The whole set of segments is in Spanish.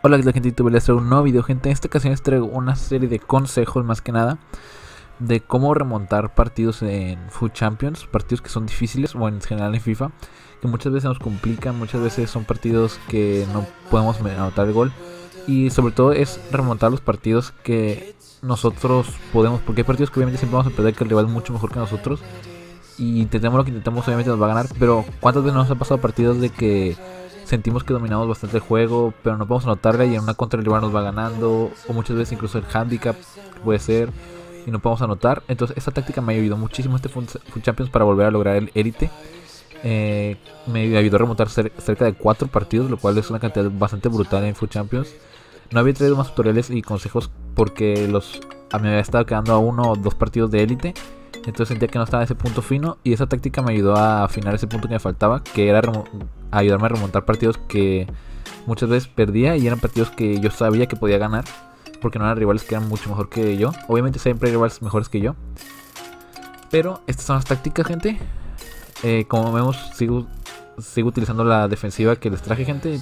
Hola, ¿qué tal, gente de YouTube? Les traigo un nuevo video, gente. En esta ocasión les traigo una serie de consejos, más que nada, de cómo remontar partidos en Foot Champions, partidos que son difíciles, o en general en FIFA, que muchas veces nos complican, muchas veces son partidos que no podemos anotar el gol, y sobre todo es remontar los partidos que nosotros podemos, porque hay partidos que obviamente siempre vamos a perder, que el rival es mucho mejor que nosotros, y intentemos lo que intentemos, obviamente nos va a ganar, pero ¿cuántas veces nos ha pasado partidos de que sentimos que dominamos bastante el juego, pero no podemos anotarle y en una contra el rival nos va ganando, o muchas veces incluso el handicap puede ser y no podemos anotar? Entonces esta táctica me ayudó muchísimo este Foot Champions para volver a lograr el élite. Me ayudó a remontar cerca de 4 partidos, lo cual es una cantidad bastante brutal en Foot Champions. No había traído más tutoriales y consejos porque a mí me había estado quedando a 1 o 2 partidos de élite. Entonces sentía que no estaba en ese punto fino, y esa táctica me ayudó a afinar ese punto que me faltaba, que era ayudarme a remontar partidos que muchas veces perdía, y eran partidos que yo sabía que podía ganar, porque no eran rivales que eran mucho mejor que yo. Obviamente siempre hay rivales mejores que yo, pero estas son las tácticas, gente. Como vemos, sigo utilizando la defensiva que les traje, gente.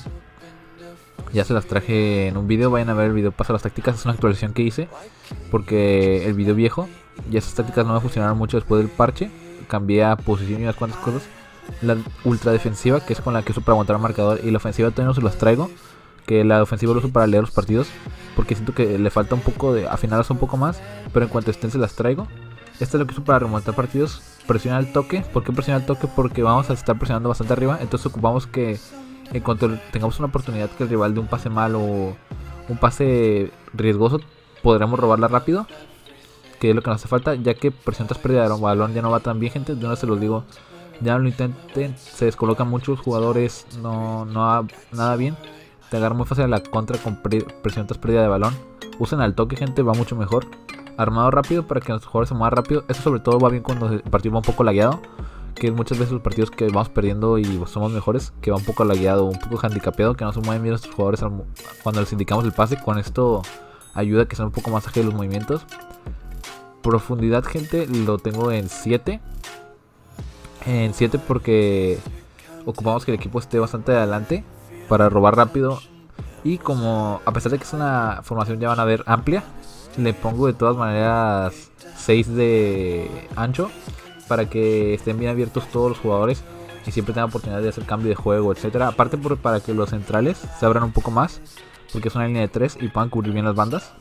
Ya se las traje en un video, vayan a ver el video paso a las tácticas. Es una actualización que hice, porque el video viejo y esas tácticas no me funcionaron mucho después del parche. Cambié a posición y unas cuantas cosas. La ultra defensiva, que es con la que uso para aguantar el marcador, y la ofensiva todavía no se las traigo, que la ofensiva lo uso para leer los partidos, porque siento que le falta un poco de afinarlas un poco más, pero en cuanto estén se las traigo. Esta es lo que uso para remontar partidos. Presiona el toque. ¿Por qué presiona el toque? Porque vamos a estar presionando bastante arriba, entonces ocupamos que en cuanto tengamos una oportunidad que el rival de un pase mal o un pase riesgoso, podremos robarla rápido, que es lo que nos hace falta, ya que presión tras pérdida de balón ya no va tan bien, gente. De una se los digo, ya no lo intenten, se descolocan muchos jugadores, no va nada bien. Te agarra muy fácil a la contra con presión tras pérdida de balón. Usen al toque, gente, va mucho mejor. Armado rápido para que los jugadores se muevan rápido. Eso sobre todo va bien cuando el partido va un poco lagueado, que muchas veces los partidos que vamos perdiendo y somos mejores, que va un poco lagueado, un poco handicapeado, que no se mueven bien nuestros jugadores cuando les indicamos el pase. Con esto ayuda a que sean un poco más ágiles los movimientos. Profundidad, gente, lo tengo en 7. En 7 porque ocupamos que el equipo esté bastante adelante para robar rápido. Y como a pesar de que es una formación, ya van a ver, amplia, le pongo de todas maneras 6 de ancho, para que estén bien abiertos todos los jugadores y siempre tengan oportunidad de hacer cambio de juego, etcétera. Aparte para que los centrales se abran un poco más, porque es una línea de 3 y puedan cubrir bien las bandas.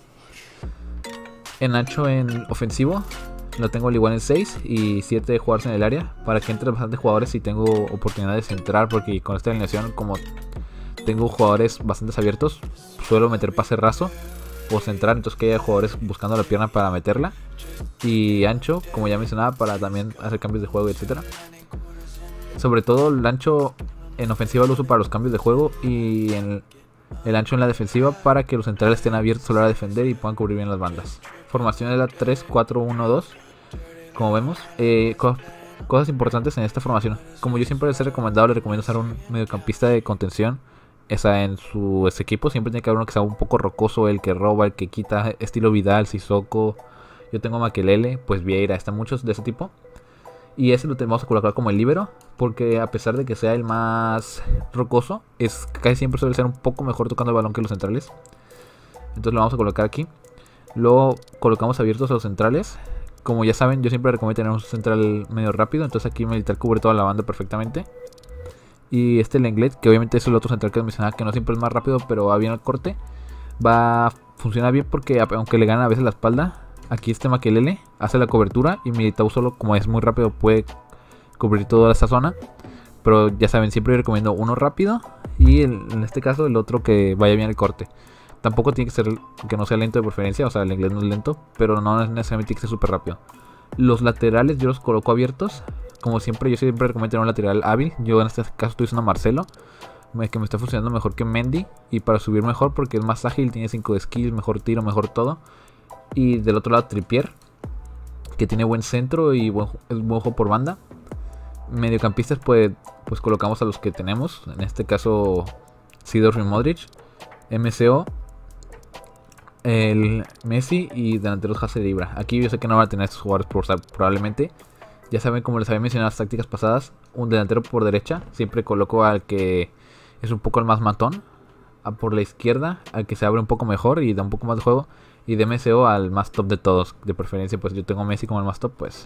En ancho, en ofensivo, lo tengo al igual en 6 y 7 de jugarse en el área, para que entre bastantes jugadores y tengo oportunidad de centrar, porque con esta alineación, como tengo jugadores bastante abiertos, suelo meter pase raso o centrar, entonces que haya jugadores buscando la pierna para meterla. Y ancho, como ya mencionaba, para también hacer cambios de juego, etcétera. Sobre todo el ancho en ofensiva lo uso para los cambios de juego, y el ancho en la defensiva para que los centrales estén abiertos a la hora de defender y puedan cubrir bien las bandas. Formación es la 3-4-1-2, como vemos. Cosas importantes en esta formación: como yo siempre les he recomendado, les recomiendo usar un mediocampista de contención. En su equipo siempre tiene que haber uno que sea un poco rocoso, el que roba, el que quita, estilo Vidal, Sissoko. Yo tengo a Makelele, pues Vieira, están muchos de ese tipo. Y ese lo tenemos que colocar como el líbero, porque a pesar de que sea el más rocoso, casi siempre suele ser un poco mejor tocando el balón que los centrales. Entonces lo vamos a colocar aquí. Luego colocamos abiertos a los centrales. Como ya saben, yo siempre recomiendo tener un central medio rápido, entonces aquí Militar cubre toda la banda perfectamente. Y Lenglet, que obviamente es el otro central que mencionaba, que no siempre es más rápido, pero va bien al corte, funciona bien porque aunque le gana a veces la espalda, aquí Makelele hace la cobertura y Militao solo, como es muy rápido, puede cubrir toda esta zona. Pero ya saben, siempre recomiendo uno rápido y en este caso el otro que vaya bien al corte. Tampoco tiene que ser que no sea lento de preferencia, o sea, el inglés no es lento, pero no necesariamente tiene que ser súper rápido. Los laterales yo los coloco abiertos. Como siempre, yo siempre recomiendo tener un lateral hábil. Yo en este caso estoy usando a Marcelo, que me está funcionando mejor que Mendy, y para subir mejor porque es más ágil, tiene 5 de skills, mejor tiro, mejor todo. Y del otro lado Trippier, que tiene buen centro y buen juego por banda. Mediocampistas pues colocamos a los que tenemos, en este caso Seedorf y Modric, MCO, el Messi, y delanteros Hazard y Ibra. Aquí yo sé que no van a tener estos jugadores probablemente. Ya saben, como les había mencionado en las tácticas pasadas, un delantero por derecha. Siempre coloco al que es un poco el más matón. por la izquierda, al que se abre un poco mejor y da un poco más de juego. Y de MSO al más top de todos. De preferencia, pues yo tengo Messi como el más top, pues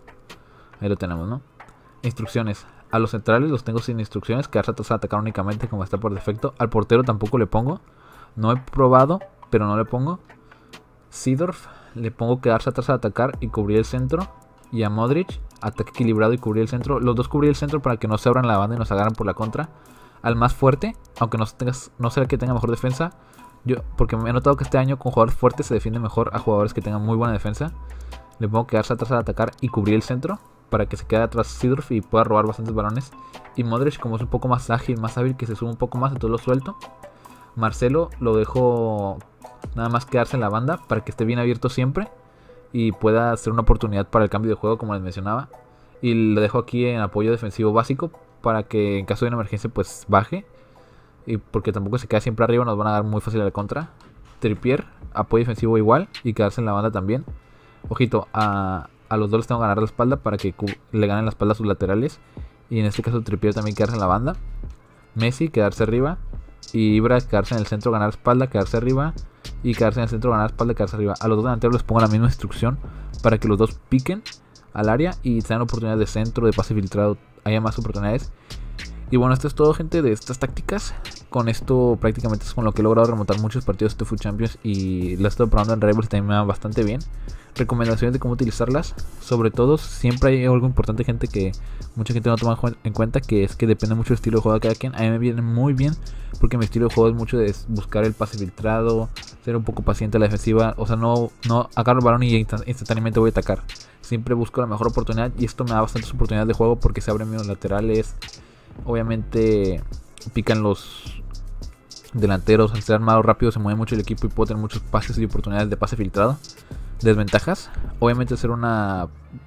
ahí lo tenemos, ¿no? Instrucciones. A los centrales los tengo sin instrucciones, quedarse atrás a atacar únicamente como está por defecto. Al portero tampoco le pongo. No he probado, pero no le pongo. Seedorf le pongo quedarse atrás a atacar y cubrir el centro. Y a Modric, ataque equilibrado y cubrir el centro. Los dos cubrir el centro para que no se abran la banda y nos agarren por la contra. Al más fuerte, aunque no sea el que tenga mejor defensa. Porque me he notado que este año con jugadores fuertes se defiende mejor a jugadores que tengan muy buena defensa. Le pongo quedarse atrás a atacar y cubrir el centro para que se quede atrás Seedorf y pueda robar bastantes balones. Y Modric, como es un poco más ágil, más hábil, que se sube un poco más, entonces lo suelto. Marcelo lo dejo nada más quedarse en la banda para que esté bien abierto siempre y pueda ser una oportunidad para el cambio de juego, como les mencionaba. Y lo dejo aquí en apoyo defensivo básico para que en caso de una emergencia pues baje. Y porque tampoco se queda siempre arriba, nos van a dar muy fácil a la contra. Trippier, apoyo defensivo igual y quedarse en la banda también. Ojito, a los dos les tengo que ganar la espalda para que le ganen la espalda a sus laterales. Y en este caso Trippier también quedarse en la banda. Messi quedarse arriba. Y Ibra quedarse en el centro, ganar espalda, quedarse arriba. Y quedarse en el centro, ganar espalda, quedarse arriba. A los dos delanteros les pongo la misma instrucción para que los dos piquen al área y tengan oportunidades de centro, de pase filtrado, haya más oportunidades. Y bueno, esto es todo, gente, de estas tácticas. Con esto prácticamente es con lo que he logrado remontar muchos partidos de FUT Champions. Y las estoy probando en Rebels, también me va bastante bien. Recomendaciones de cómo utilizarlas. Sobre todo, siempre hay algo importante, gente, que mucha gente no toma en cuenta, que es que depende mucho del estilo de juego de cada quien. A mí me viene muy bien porque mi estilo de juego es mucho de buscar el pase filtrado, ser un poco paciente a la defensiva. O sea, no agarro el balón y instantáneamente voy a atacar. Siempre busco la mejor oportunidad y esto me da bastantes oportunidades de juego porque se abren los laterales. Obviamente pican los delanteros, al ser armado rápido se mueve mucho el equipo y puedo tener muchos pases y oportunidades de pase filtrado. Desventajas, obviamente hacer una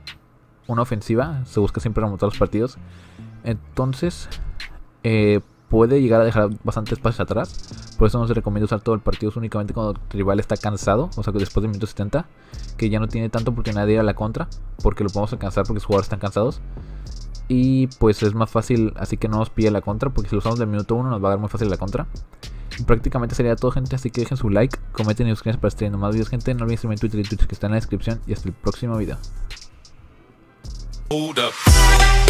ofensiva, se busca siempre remontar los partidos. Entonces puede llegar a dejar bastantes pases atrás. Por eso no se recomienda usar todo el partido, únicamente cuando el rival está cansado. O sea que después del minuto 70, que ya no tiene tanta oportunidad de ir a la contra, porque lo podemos alcanzar porque los jugadores están cansados. Y pues es más fácil, así que no nos pilla la contra, porque si lo usamos del minuto 1 nos va a dar muy fácil la contra. Y prácticamente sería todo, gente, así que dejen su like, comenten y suscríbanse para estar viendo más videos, gente. No olviden seguirme en Twitter y Twitch, que está en la descripción. Y hasta el próximo video. Hold up.